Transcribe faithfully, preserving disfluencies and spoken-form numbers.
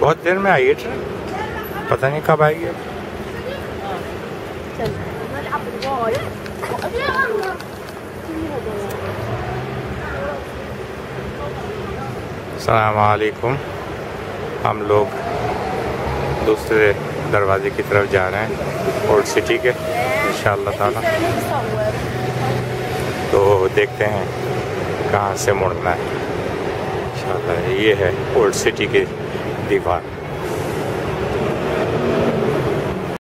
बहुत देर में आई है ट्रेन, पता नहीं कब आएगी। अस्सलाम वालेकुम। हम लोग दूसरे दरवाजे की तरफ जा रहे हैं ओल्ड सिटी के इंशाअल्लाह ताला। तो देखते हैं कहाँ से मुड़ना है इंशाअल्लाह। ये है ओल्ड सिटी की दीवार।